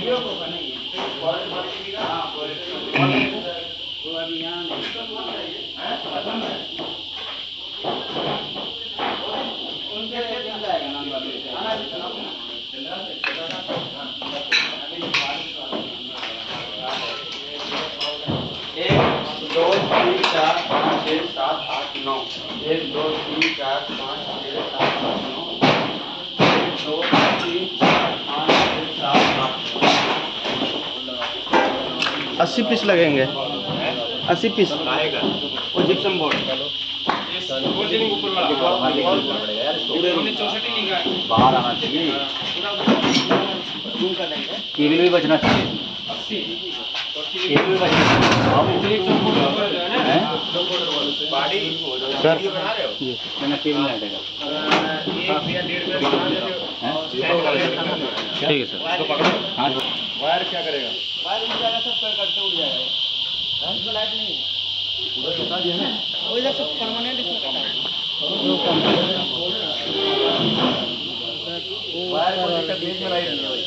अस्सी पीस लगेंगे, 80 पीस वो जिप्सम बोर्ड बाहर आना चाहिए, केबल भी बचना चाहिए, केबल भी बचना चाहिए। सर मैंने केबल नहीं हटेगा। ठीक है सर। हाँ वायर क्या करेगा? वायर उड़ जाएगा, सब कट से उड़ जाएगा। इसमें लाइट नहीं है, पूरा बता दिया ना, वो इधर सब परमानेंट इसमें कटा है। वायर को लेकर बीच में लाइट नहीं है।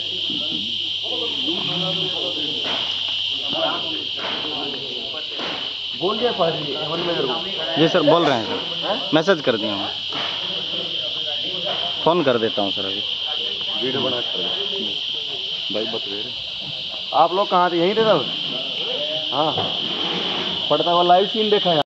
बोल दिया पाजी एवन में जरूर। जी सर बोल रहे हैं सर, मैसेज कर दिया हूँ, फ़ोन कर देता हूँ सर अभी। वीडियो बना कर भाई बता रहे आप लोग कहाँ थे? यहीं थे सर? हाँ पड़ता हुआ लाइव सीन देखा है।